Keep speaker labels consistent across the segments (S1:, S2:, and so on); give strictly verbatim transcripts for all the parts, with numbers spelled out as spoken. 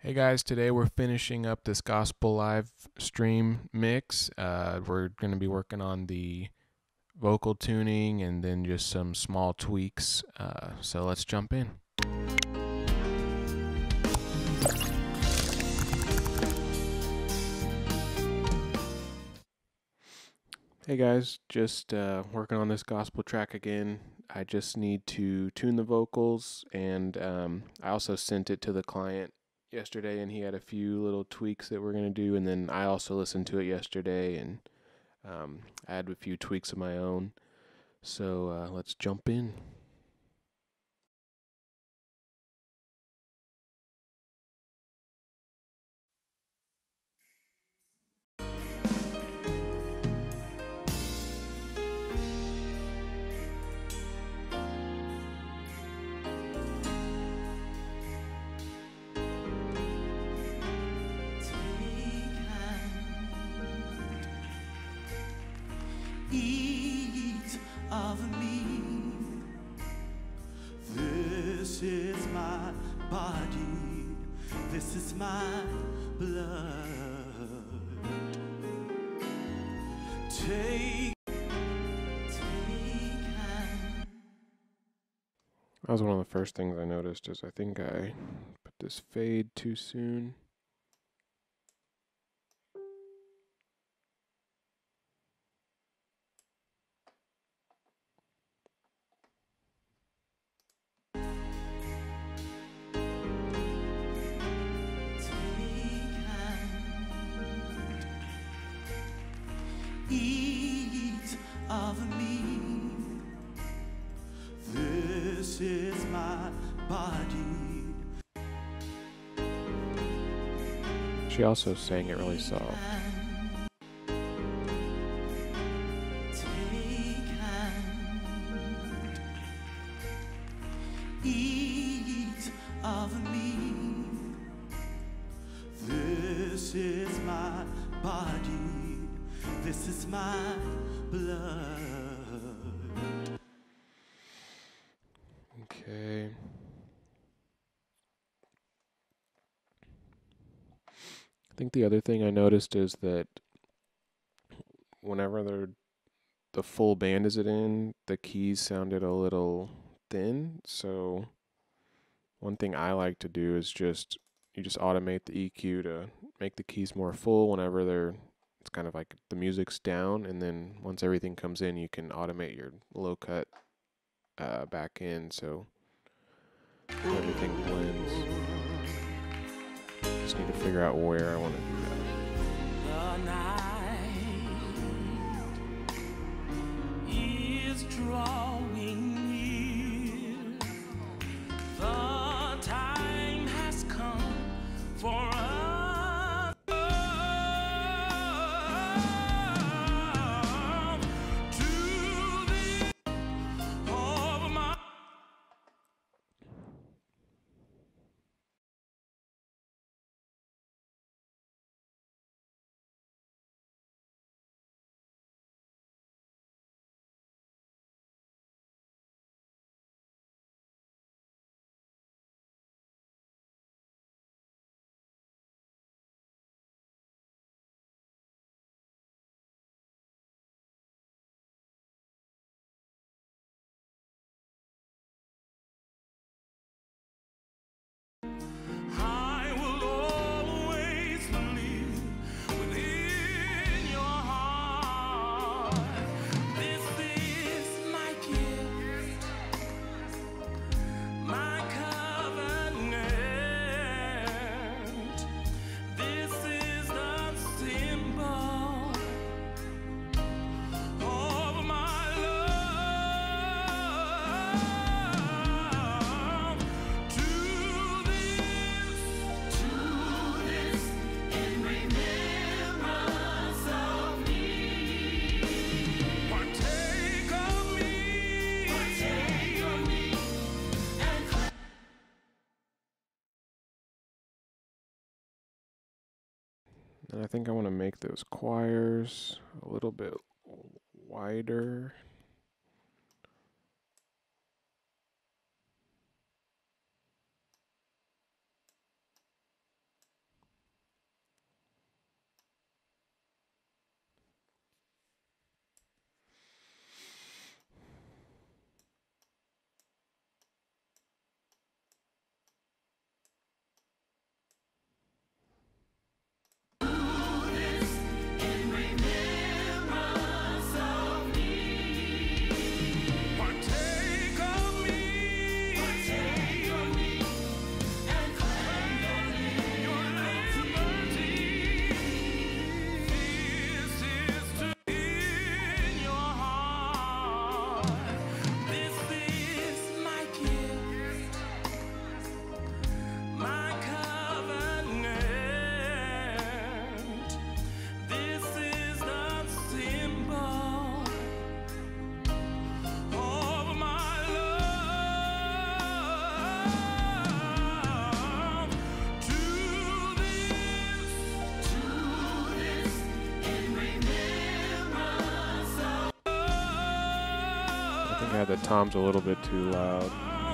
S1: Hey guys, today we're finishing up this gospel live stream mix. Uh, we're going to be working on the vocal tuning and then just some small tweaks. Uh, so let's jump in. Hey guys, just uh, working on this gospel track again. I just need to tune the vocals, and um, I also sent it to the client yesterday, and he had a few little tweaks that we're going to do, and then I also listened to it yesterday, and um, I had a few tweaks of my own. So uh, let's jump in.
S2: Eat of me. This is my body. This is my blood. Take, take and
S1: That was one of the first things I noticed is I think I put this fade too soon.
S2: eat of me. This is my body.
S1: She also sang it really soft.
S2: Take and eat of me. This is my body. This is my blood.
S1: Okay. I think the other thing I noticed is that whenever they're, the full band is it in, the keys sounded a little thin. So one thing I like to do is just, you just automate the E Q to make the keys more full whenever they're, it's kind of like the music's down, and then once everything comes in, you can automate your low cut uh, back in, so everything blends. Just need to figure out where I want to do that.
S2: The night is drawing near. The time has come for us to the of my. I will always live within your heart. This is my gift, my covenant. This is the symbol of my love to this, to this in remembrance of me. Partake of me, partake of me, and
S1: And I think I want to make those choirs a little bit wider. Yeah, the tom's a little bit too loud.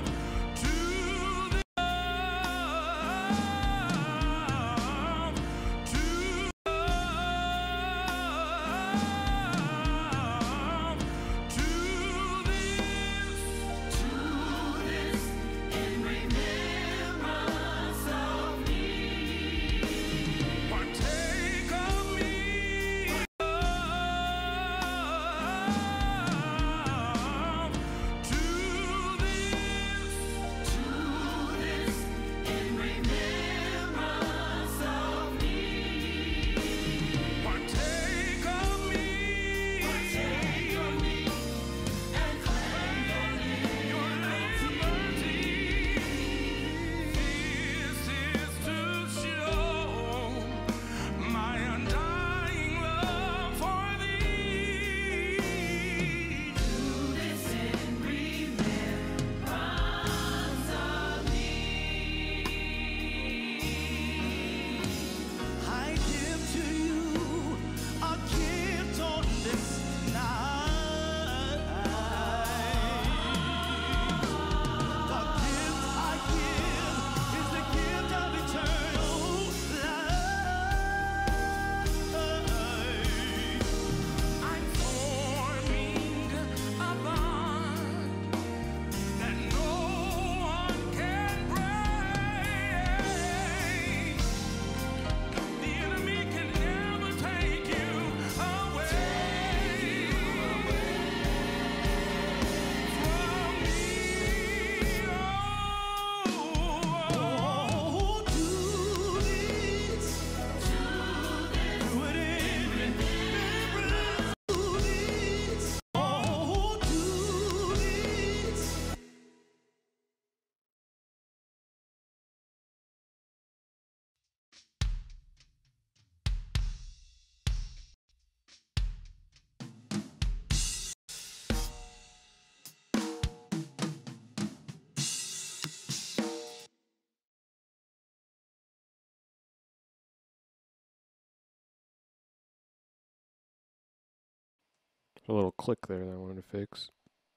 S1: A little click there that I wanted to fix.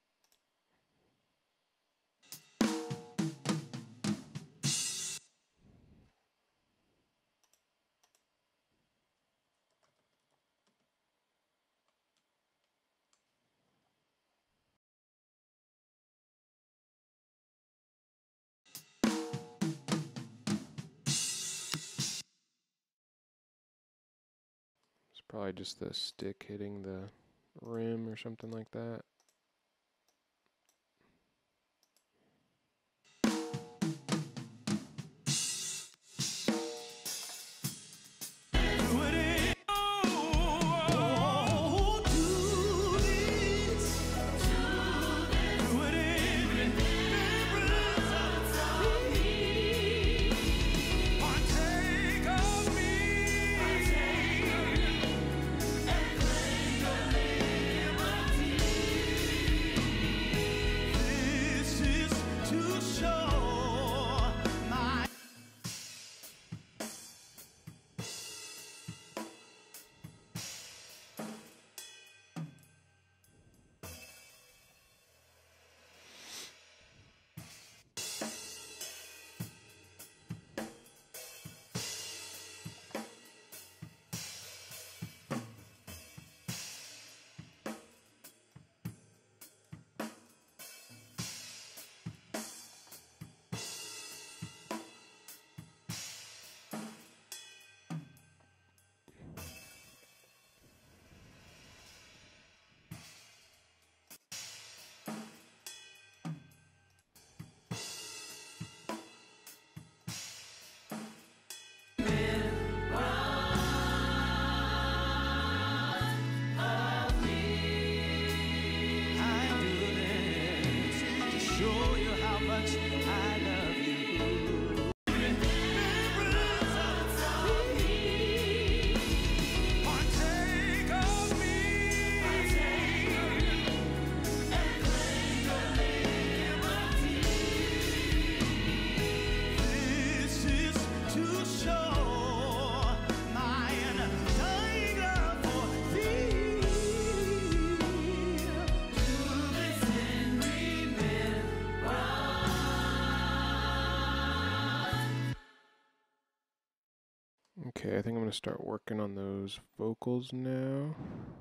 S1: It's probably just the stick hitting the rim or something like that. Okay, I think I'm going to start working on those vocals now.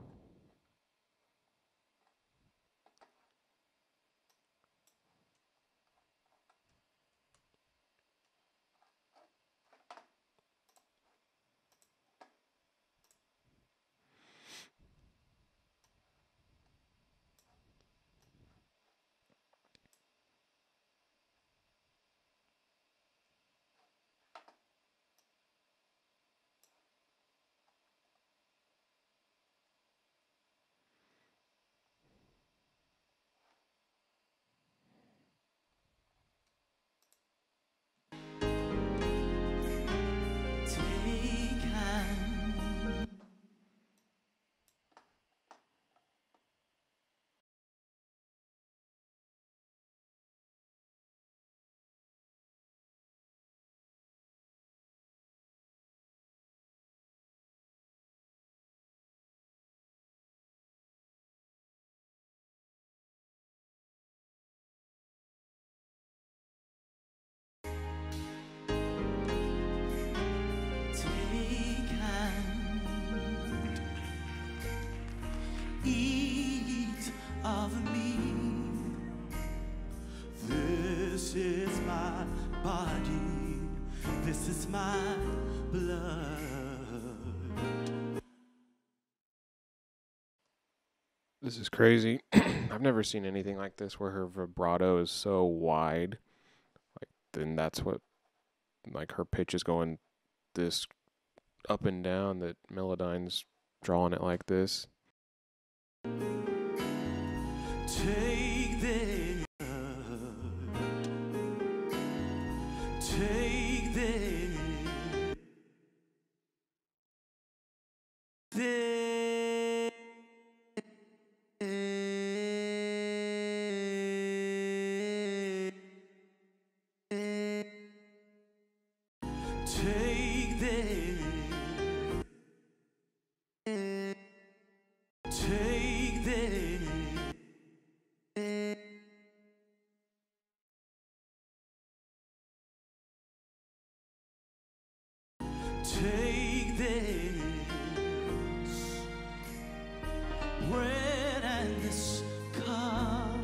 S2: Take hand. Take hand. Eat of me. This is my body. This is my blood.
S1: This is crazy. I've never seen anything like this where her vibrato is so wide. Like, then that's what, like, her pitch is going this up and down that Melodyne's drawing it like this.
S2: Take this. Take this. This. Take this. Take this. Take this. Bread and this cup,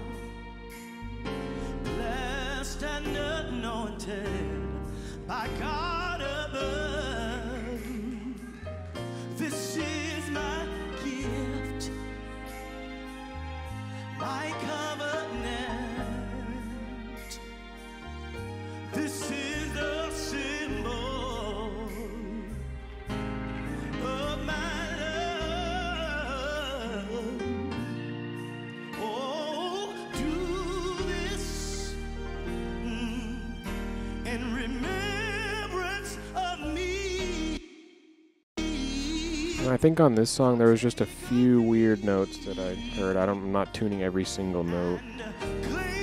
S2: blessed and anointed by God above. This is my gift, my covenant. This is the symbol of my love. Oh, do this mm, in remembrance of me.
S1: And I think on this song there was just a few weird notes that I heard. I don't, I'm not tuning every single note.
S2: Clean